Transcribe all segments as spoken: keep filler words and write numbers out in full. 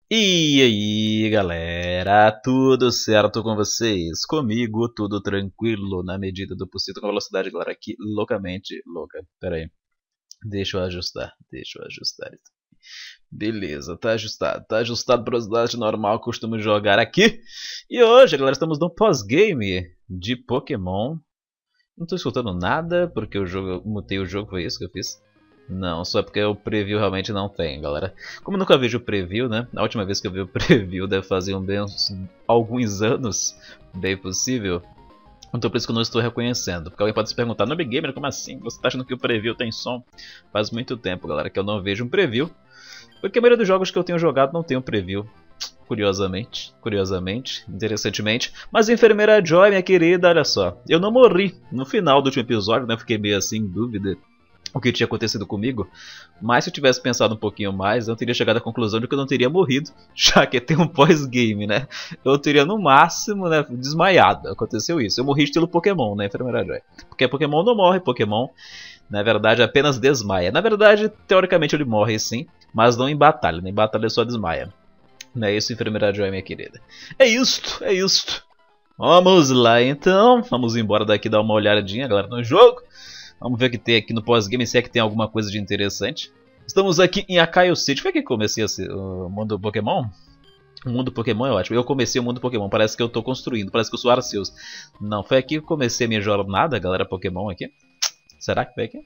E aí, galera, tudo certo com vocês? Comigo, tudo tranquilo, na medida do possível, com a velocidade, galera, aqui, loucamente louca. Pera aí, deixa eu ajustar, deixa eu ajustar isso. Beleza, tá ajustado, tá ajustado para a velocidade normal, costumo jogar aqui. E hoje, galera, estamos no pós-game de Pokémon. Não tô escutando nada, porque o jogo, eu mutei o jogo, foi isso que eu fiz? Não, só porque o preview realmente não tem, galera. Como eu nunca vejo o preview, né? A última vez que eu vi o preview deve fazer um bem, uns, alguns anos, bem possível. Então por isso que eu não estou reconhecendo. Porque alguém pode se perguntar, Noob Gamer, como assim? Você tá achando que o preview tem som? Faz muito tempo, galera, que eu não vejo um preview. Porque a maioria dos jogos que eu tenho jogado não tem um preview. Curiosamente, curiosamente, interessantemente. Mas Enfermeira Joy, minha querida, olha só. Eu não morri no final do último episódio, né? Fiquei meio assim em dúvida o que tinha acontecido comigo, mas se eu tivesse pensado um pouquinho mais, eu teria chegado à conclusão de que eu não teria morrido, já que tem um pós-game, né? Eu teria no máximo, né, desmaiado. Aconteceu isso. Eu morri estilo Pokémon, né, Enfermeira Joy? Porque Pokémon não morre, Pokémon, na verdade, apenas desmaia. Na verdade, teoricamente ele morre sim, mas não em batalha, né? Em batalha ele só desmaia. Não é isso, Enfermeira Joy, minha querida? É isto, é isto. Vamos lá então, vamos embora daqui dar uma olhadinha, galera, no jogo. Vamos ver o que tem aqui no pós-game, se é que tem alguma coisa de interessante. Estamos aqui em Akaio City. Foi aqui que comecei o mundo Pokémon? O mundo Pokémon é ótimo. Eu comecei o mundo Pokémon, parece que eu estou construindo, parece que eu sou Arceus. Não, foi aqui que eu comecei a minha jornada, galera, Pokémon aqui. Será que foi aqui?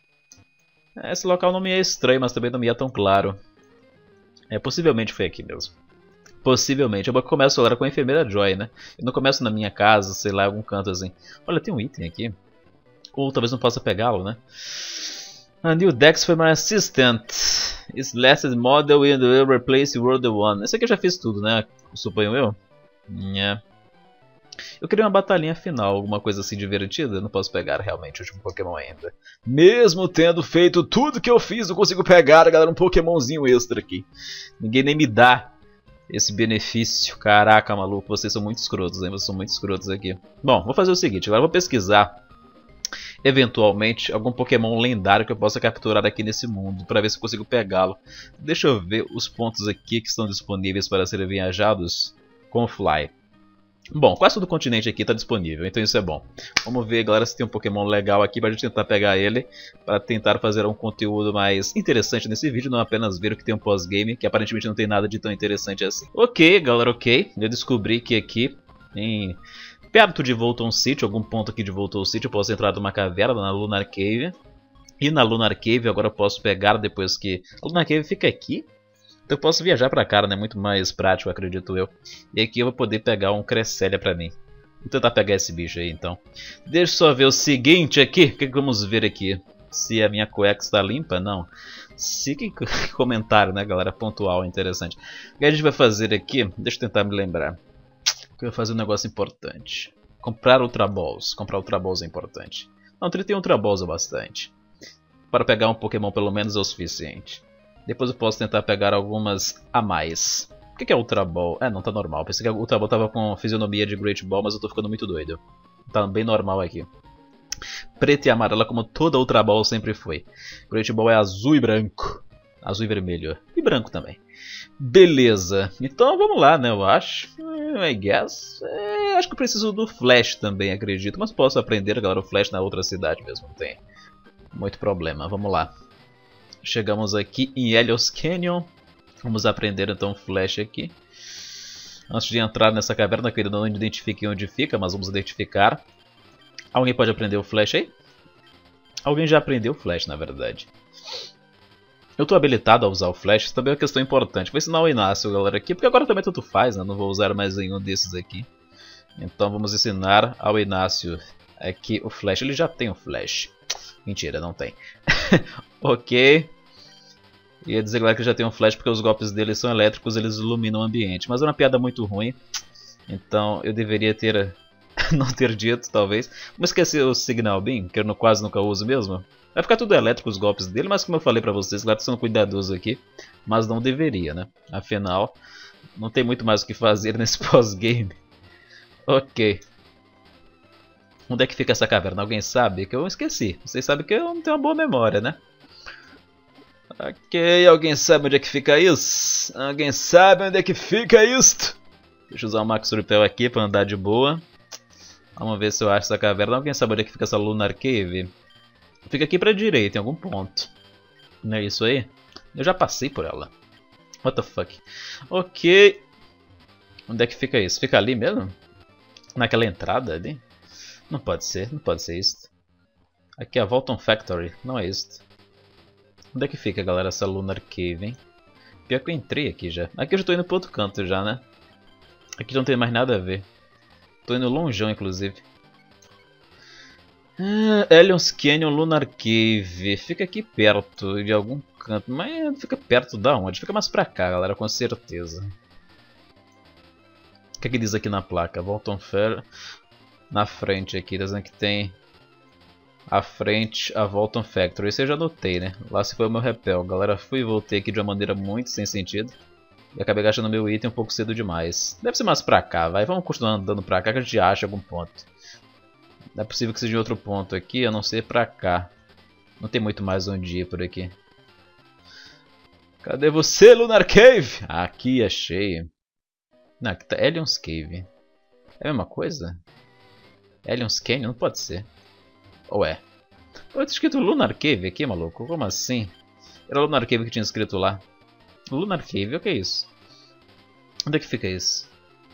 Esse local não me é estranho, mas também não me é tão claro. É, possivelmente foi aqui mesmo. Possivelmente. Eu começo agora com a Enfermeira Joy, né? Eu não começo na minha casa, sei lá, em algum canto assim. Olha, tem um item aqui. Ou talvez não possa pegá-lo, né? A New Dex foi my assistant. Its last model will replace World One. Esse aqui eu já fiz tudo, né? Suponho eu. Yeah. Eu queria uma batalhinha final, alguma coisa assim divertida. Eu não posso pegar realmente o último Pokémon ainda. Mesmo tendo feito tudo que eu fiz, eu consigo pegar, galera, um Pokémonzinho extra aqui. Ninguém nem me dá esse benefício. Caraca, maluco, vocês são muito escrotos, hein? Vocês são muito escrotos aqui. Bom, vou fazer o seguinte, agora eu vou pesquisar eventualmente algum Pokémon lendário que eu possa capturar aqui nesse mundo, para ver se eu consigo pegá-lo. Deixa eu ver os pontos aqui que estão disponíveis para serem viajados com o Fly. Bom, quase todo o continente aqui está disponível, então isso é bom. Vamos ver, galera, se tem um Pokémon legal aqui para a gente tentar pegar ele, para tentar fazer um conteúdo mais interessante nesse vídeo, não apenas ver o que tem um pós-game, que aparentemente não tem nada de tão interessante assim. Ok, galera, ok. Eu descobri que aqui em perto de Volton City, algum ponto aqui de Volton City, eu posso entrar numa caverna na Lunar Cave. E na Lunar Cave agora eu posso pegar depois que... A Lunar Cave fica aqui? Então eu posso viajar pra cá, né? Muito mais prático, acredito eu. E aqui eu vou poder pegar um Cresselia pra mim. Vou tentar pegar esse bicho aí, então. Deixa eu só ver o seguinte aqui. O que vamos ver aqui? Se a minha cueca está limpa? Não. Se que comentário, né, galera? Pontual, interessante. O que a gente vai fazer aqui? Deixa eu tentar me lembrar. Eu vou fazer um negócio importante. Comprar Ultra Balls. Comprar Ultra Balls é importante. Não, trinta e um Ultra Balls é bastante. Para pegar um Pokémon pelo menos é o suficiente. Depois eu posso tentar pegar algumas a mais. O que é Ultra Ball? É, não tá normal. Pensei que a Ultra Ball tava com fisionomia de Great Ball, mas eu tô ficando muito doido. Tá bem normal aqui. Preta e amarela como toda Ultra Ball sempre foi. Great Ball é azul e branco. Azul e vermelho. E branco também. Beleza. Então vamos lá, né, eu acho. I guess. É, acho que eu preciso do Flash também, acredito. Mas posso aprender, galera, o Flash na outra cidade mesmo. Não tem muito problema. Vamos lá. Chegamos aqui em Helios Canyon. Vamos aprender então o Flash aqui. Antes de entrar nessa caverna, que eu ainda não identifiquei onde fica, mas vamos identificar. Alguém pode aprender o Flash aí? Alguém já aprendeu o Flash, na verdade. Eu estou habilitado a usar o Flash, isso também é uma questão importante. Vou ensinar o Inácio, galera, aqui, porque agora também tanto faz, né? Não vou usar mais nenhum desses aqui. Então vamos ensinar ao Inácio aqui o Flash. Ele já tem o Flash. Mentira, não tem. Ok. Ia dizer, galera, que já tem um Flash porque os golpes dele são elétricos, eles iluminam o ambiente. Mas é uma piada muito ruim. Então eu deveria ter... não ter dito, talvez. Vamos esquecer o Signal Beam, que eu quase nunca uso mesmo. Vai ficar tudo elétrico os golpes dele, mas como eu falei pra vocês, claro que são cuidadosos aqui. Mas não deveria, né? Afinal, não tem muito mais o que fazer nesse pós-game. Ok. Onde é que fica essa caverna? Alguém sabe? Que eu esqueci. Vocês sabem que eu não tenho uma boa memória, né? Ok, alguém sabe onde é que fica isso? Alguém sabe onde é que fica isto? Deixa eu usar o Max Repel aqui pra andar de boa. Vamos ver se eu acho essa caverna. Alguém sabe onde é que fica essa Lunar Cave? Fica aqui pra direita, em algum ponto. Não é isso aí? Eu já passei por ela. What the fuck? Ok. Onde é que fica isso? Fica ali mesmo? Naquela entrada ali? Não pode ser, não pode ser isso. Aqui é a Volton Factory, não é isso. Onde é que fica, galera, essa Lunar Cave, hein? Pior que eu entrei aqui já. Aqui eu já tô indo pro outro canto já, né? Aqui não tem mais nada a ver. Tô indo longeão, inclusive. Ah, Ellion's Canyon Lunar Cave. Fica aqui perto de algum canto. Mas fica perto da onde? Fica mais pra cá, galera, com certeza. O que é que diz aqui na placa? Volton Fair. Na frente aqui, tá dizendo que tem à frente a Volton Factory. Isso eu já anotei, né? Lá se foi o meu repel. Galera, fui e voltei aqui de uma maneira muito sem sentido. E acabei gastando meu item um pouco cedo demais. Deve ser mais pra cá, vai. Vamos continuar andando pra cá que a gente acha algum ponto. Não é possível que seja em outro ponto aqui, a não ser pra cá. Não tem muito mais onde ir por aqui. Cadê você, Lunar Cave? Aqui, achei. Não, aqui tá Ellion's Cave. É a mesma coisa? Ellion's Canyon? Não pode ser. Ou é? Pô, tá escrito Lunar Cave aqui, maluco. Como assim? Era Lunar Cave que tinha escrito lá. Lunar Cave, o que é isso? Onde é que fica isso?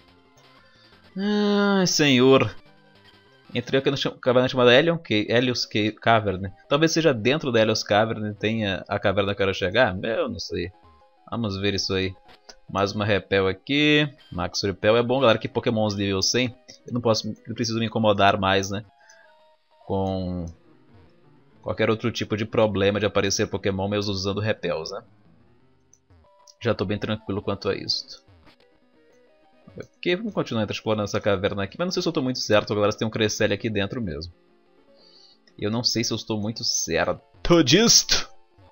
Ai, senhor. Entrei aqui na caverna chamada Ellion Cave, Ellion's Cave, Cavern. Talvez seja dentro da Ellion's Cavern e tenha a caverna que eu quero chegar. Eu não sei. Vamos ver isso aí. Mais uma repel aqui. Max Repel é bom, galera, que Pokémons nível cem. Eu não posso, eu preciso me incomodar mais, né? Com qualquer outro tipo de problema de aparecer Pokémon mesmo usando repels, né? Já estou bem tranquilo quanto a isso. Ok, vamos continuar explorando essa caverna aqui, mas não sei se eu estou muito certo, galera, se tem um Cresselia aqui dentro mesmo. Eu não sei se eu estou muito certo disto.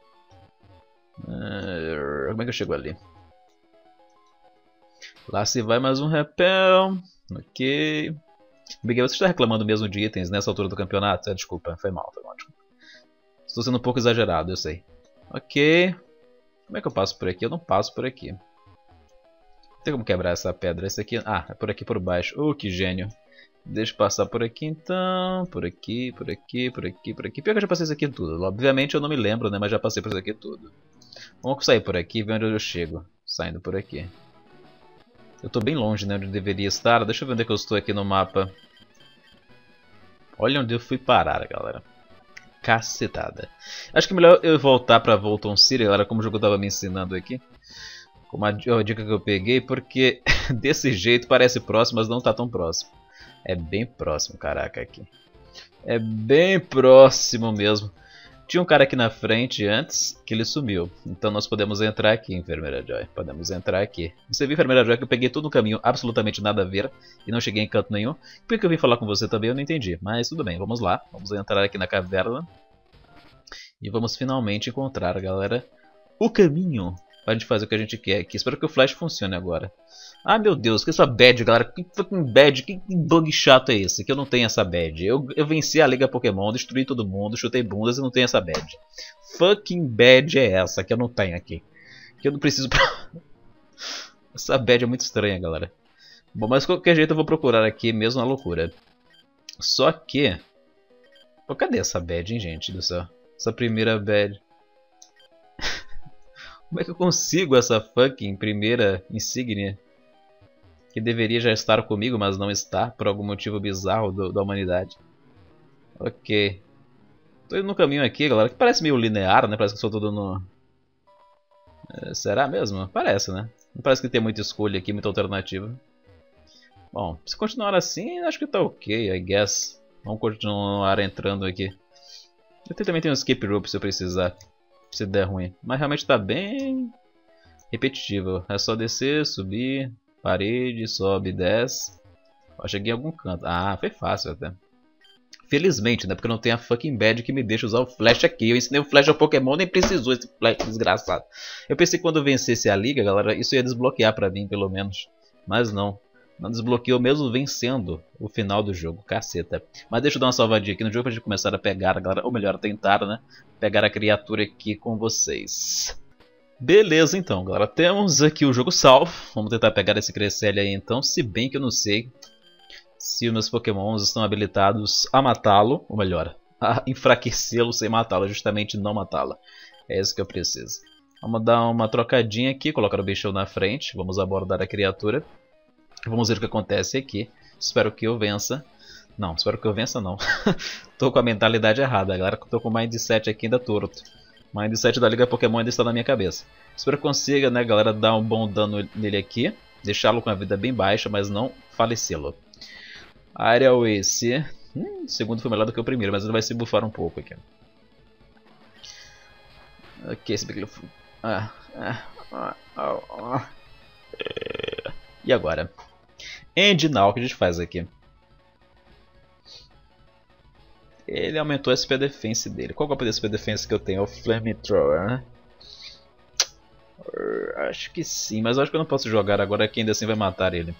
Uh, como é que eu chego ali? Lá se vai mais um repel. Ok. Miguel, você está reclamando mesmo de itens nessa altura do campeonato? Ah, desculpa, foi mal, foi mal, desculpa. Estou sendo um pouco exagerado, eu sei. Ok. Como é que eu passo por aqui? Eu não passo por aqui. Não tem como quebrar essa pedra. Esse aqui... Ah, é por aqui por baixo. Oh, que gênio. Deixa eu passar por aqui então. Por aqui, por aqui, por aqui, por aqui. Pior que eu já passei isso aqui tudo. Obviamente eu não me lembro, né? Mas já passei por isso aqui tudo. Vamos sair por aqui e ver onde eu chego. Saindo por aqui. Eu estou bem longe, né? Onde eu deveria estar. Deixa eu ver onde é que eu estou aqui no mapa. Olha onde eu fui parar, galera. Cacetada. Acho que é melhor eu voltar pra Volton City, galera, como o jogo estava me ensinando aqui. Como a dica que eu peguei, porque desse jeito parece próximo, mas não está tão próximo. É bem próximo, caraca, aqui. É bem próximo mesmo. Tinha um cara aqui na frente antes, que ele sumiu. Então nós podemos entrar aqui, Enfermeira Joy. Podemos entrar aqui. Você viu, Enfermeira Joy, que eu peguei todo o caminho, absolutamente nada a ver. E não cheguei em canto nenhum. Por que eu vim falar com você também, eu não entendi. Mas tudo bem, vamos lá. Vamos entrar aqui na caverna. E vamos finalmente encontrar, galera, o caminho pra gente fazer o que a gente quer aqui. Espero que o Flash funcione agora. Ah, meu Deus, que essa bad, galera. Que fucking bad, que bug chato é esse? Que eu não tenho essa bad. Eu, eu venci a Liga Pokémon, destruí todo mundo, chutei bundas e não tenho essa bad. Fucking bad é essa que eu não tenho aqui. Que eu não preciso... Essa bad é muito estranha, galera. Bom, mas de qualquer jeito eu vou procurar aqui mesmo na loucura. Só que... Pô, cadê essa bad, hein, gente do céu? Essa primeira bad. Como é que eu consigo essa fucking primeira insígnia? Que deveria já estar comigo, mas não está, por algum motivo bizarro do, da humanidade. Ok. Tô indo no caminho aqui, galera, que parece meio linear, né? Parece que eu só tô dando... É, será mesmo? Parece, né? Não parece que tem muita escolha aqui, muita alternativa. Bom, se continuar assim, acho que tá ok, I guess. Vamos continuar entrando aqui. Eu também tenho um escape rope se eu precisar. Se der ruim. Mas realmente tá bem repetitivo. É só descer, subir, parede, sobe, desce. Ó, cheguei em algum canto. Ah, foi fácil até. Felizmente, né? Porque eu não tenho a fucking bad que me deixa usar o flash aqui. Eu ensinei o flash ao Pokémon, nem precisou esse flash desgraçado. Eu pensei que quando eu vencesse a liga, galera, isso ia desbloquear pra mim, pelo menos. Mas não. Não desbloqueou mesmo vencendo o final do jogo, caceta. Mas deixa eu dar uma salvadinha aqui no jogo pra gente começar a pegar a galera, ou melhor, tentar, né? Pegar a criatura aqui com vocês. Beleza então, galera. Temos aqui o jogo salvo. Vamos tentar pegar esse Cresselia aí então, se bem que eu não sei se os meus pokémons estão habilitados a matá-lo, ou melhor, a enfraquecê-lo sem matá-lo, justamente não matá-lo. É isso que eu preciso. Vamos dar uma trocadinha aqui, colocar o bichão na frente, vamos abordar a criatura. Vamos ver o que acontece aqui. Espero que eu vença. Não, espero que eu vença não. Tô com a mentalidade errada, galera. Tô com o Mindset aqui ainda torto. O Mindset da Liga Pokémon ainda está na minha cabeça. Espero que consiga, né, galera, dar um bom dano nele aqui. Deixá-lo com a vida bem baixa, mas não falecê-lo. Aerial Ace. Hum, o segundo foi melhor do que o primeiro, mas ele vai se buffar um pouco aqui. Ok, esse aqui... Ah, ah, ah, ah, ah. E agora? End Now, o que a gente faz aqui? Ele aumentou a S P Defense dele. Qual é o poder de S P Defense que eu tenho? É o Flamethrower, né? Acho que sim, mas eu acho que eu não posso jogar agora, que ainda assim vai matar ele.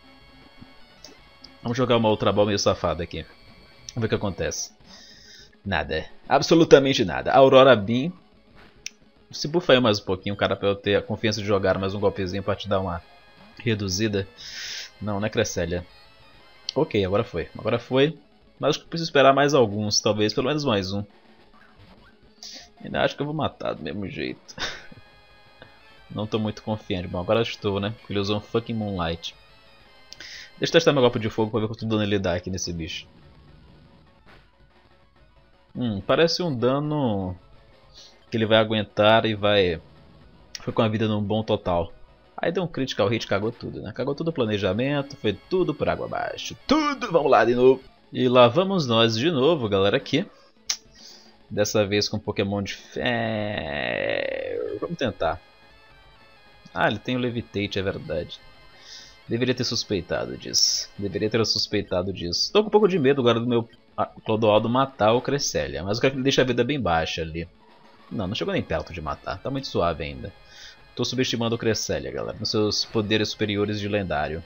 Vamos jogar uma outra bola meio safada aqui. Vamos ver o que acontece. Nada. Absolutamente nada. Aurora Beam. Se buffa aí mais um pouquinho, cara, pra eu ter a confiança de jogar mais um golpezinho pra te dar uma reduzida. Não, não é Cresselia. Ok, agora foi. Agora foi. Mas acho que eu preciso esperar mais alguns, talvez, pelo menos mais um. Ainda acho que eu vou matar do mesmo jeito. Não tô muito confiante. Bom, agora estou, né? Porque ele usou um fucking Moonlight. Deixa eu testar meu golpe de fogo pra ver quanto dano ele dá aqui nesse bicho. Hum, parece um dano que ele vai aguentar e vai... Foi com a vida num bom total. Aí deu um critical hit, cagou tudo, né? Cagou todo o planejamento, foi tudo por água abaixo. Tudo! Vamos lá de novo. E lá vamos nós de novo, galera, aqui. Dessa vez com Pokémon de fé. Vamos tentar. Ah, ele tem o Levitate, é verdade. Deveria ter suspeitado disso. Deveria ter suspeitado disso. Tô com um pouco de medo agora do meu Clodoaldo matar o Cresselia. Mas eu quero que ele deixe a vida bem baixa ali. Não, não chegou nem perto de matar. Tá muito suave ainda. Tô subestimando o Cresselia, galera. Nos seus poderes superiores de lendário.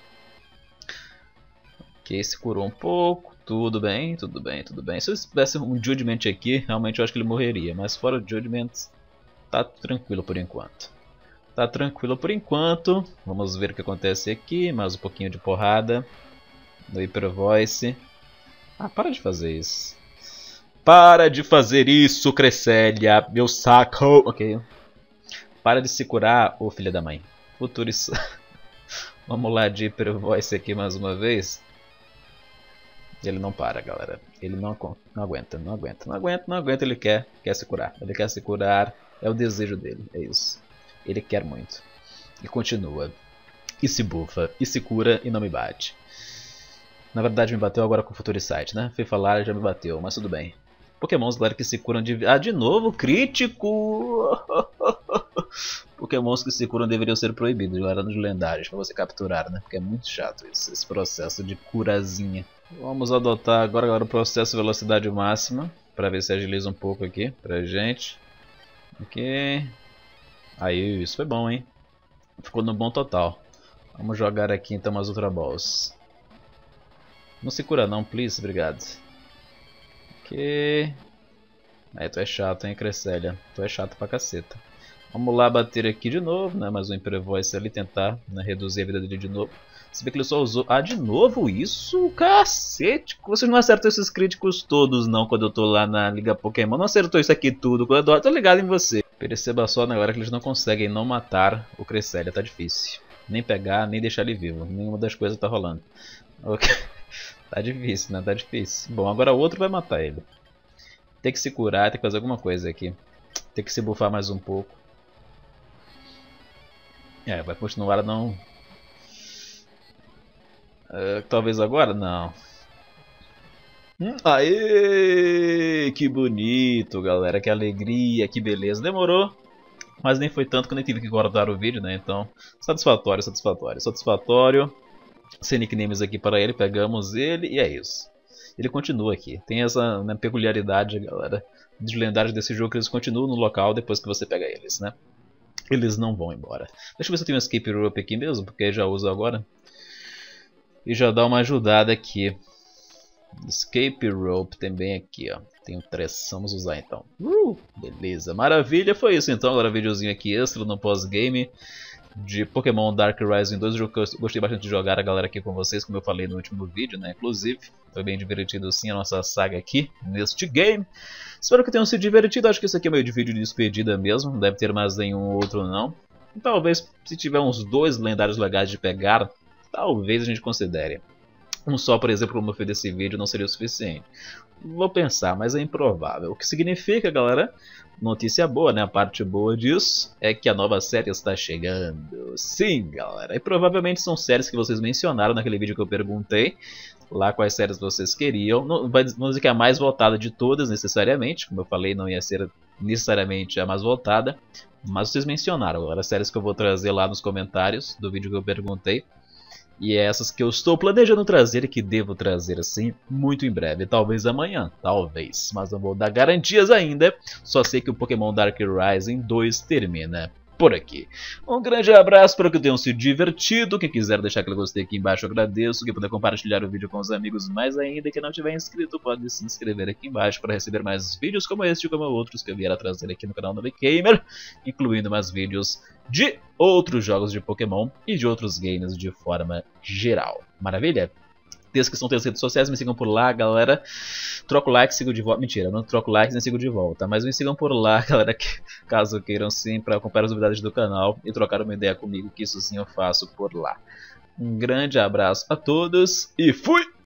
Ok, se curou um pouco. Tudo bem, tudo bem, tudo bem. Se eu tivesse um Judgment aqui, realmente eu acho que ele morreria. Mas fora o Judgment, tá tranquilo por enquanto. Tá tranquilo por enquanto. Vamos ver o que acontece aqui. Mais um pouquinho de porrada. No Hyper Voice. Ah, para de fazer isso. Para de fazer isso, Cresselia. Meu saco. Ok. Para de se curar, ô filha da mãe. Futuris. Vamos lá de Hyper Voice aqui mais uma vez. Ele não para, galera. Ele não, não aguenta, não aguenta, não aguenta, não aguenta. Ele quer, quer se curar. Ele quer se curar. É o desejo dele, é isso. Ele quer muito. E continua. E se bufa, e se cura e não me bate. Na verdade me bateu agora com o Futuricide, né? Fui falar e já me bateu, mas tudo bem. Pokémons, galera, que se curam de... Ah, de novo, crítico! Pokémons que se curam deveriam ser proibidos, galera, nos lendários, pra você capturar, né? Porque é muito chato isso, esse processo de curazinha. Vamos adotar agora, agora o processo velocidade máxima, pra ver se agiliza um pouco aqui pra gente. Ok. Aí, isso foi bom, hein? Ficou no bom total. Vamos jogar aqui então umas Ultra Balls. Não se cura não, please, obrigado. Ok. Aí, tu é chato, hein, Cresselia. Tu é chato pra caceta. Vamos lá bater aqui de novo, né? Mais um Hyper Voice ali, tentar, né, reduzir a vida dele de novo. Se bem que ele só usou... Ah, de novo isso? Cacete! Vocês não acertam esses críticos todos, não, quando eu tô lá na Liga Pokémon. Não acertou isso aqui tudo. Quando eu tô ligado em você. Perceba só, né, galera, que eles não conseguem não matar o Cresselia. Tá difícil. Nem pegar, nem deixar ele vivo. Nenhuma das coisas tá rolando. Ok. Tá difícil, né? Tá difícil. Bom, agora o outro vai matar ele. Tem que se curar, tem que fazer alguma coisa aqui. Tem que se buffar mais um pouco. É, vai continuar a não... Uh, talvez agora? Não. Hum, aê! Que bonito, galera. Que alegria, que beleza. Demorou, mas nem foi tanto que eu nem tive que guardar o vídeo, né? Então, satisfatório, satisfatório, satisfatório. Sem nicknames aqui para ele, pegamos ele e é isso. Ele continua aqui. Tem essa, né, peculiaridade, galera, dos lendários desse jogo, que eles continuam no local depois que você pega eles, né? Eles não vão embora. Deixa eu ver se eu tenho um Escape Rope aqui mesmo, porque já uso agora. e já dá uma ajudada aqui. Escape Rope também aqui, ó. Tem um três, vamos usar então. Uh, beleza, maravilha, foi isso então. Agora videozinho aqui extra no pós-game de Pokémon Dark Rising dois, jogo que eu gostei bastante de jogar a galera aqui com vocês, como eu falei no último vídeo, né, inclusive. Foi bem divertido sim a nossa saga aqui, neste game. Espero que tenham se divertido, acho que esse aqui é meio de vídeo de despedida mesmo, não deve ter mais nenhum outro não. E talvez, se tiver uns dois lendários legais de pegar, talvez a gente considere. Um só, por exemplo, como eu fiz desse vídeo, não seria o suficiente. Vou pensar, mas é improvável. O que significa, galera, notícia boa, né? A parte boa disso é que a nova série está chegando. Sim, galera. E provavelmente são séries que vocês mencionaram naquele vídeo que eu perguntei. Lá quais séries vocês queriam. Não vai dizer que é a mais votada de todas, necessariamente. Como eu falei, não ia ser necessariamente a mais votada. Mas vocês mencionaram, galera, as séries que eu vou trazer lá nos comentários do vídeo que eu perguntei. E é essas que eu estou planejando trazer e que devo trazer assim muito em breve. Talvez amanhã, talvez. Mas não vou dar garantias ainda. Só sei que o Pokémon Dark Rising dois termina por aqui. Um grande abraço, espero que tenham se divertido. Quem quiser deixar aquele gostei aqui embaixo eu agradeço. Quem puder compartilhar o vídeo com os amigos mais ainda. Quem não tiver inscrito pode se inscrever aqui embaixo para receber mais vídeos como este e como outros que eu vier a trazer aqui no canal Novegamer, incluindo mais vídeos de outros jogos de Pokémon e de outros games de forma geral. Maravilha? Descrição tem as redes sociais, me sigam por lá, galera. Troco like, sigo de volta. Mentira, não troco likes nem sigo de volta. Mas me sigam por lá, galera, que, caso queiram sim, para acompanhar as novidades do canal e trocar uma ideia comigo, que isso sim eu faço por lá. Um grande abraço a todos e fui!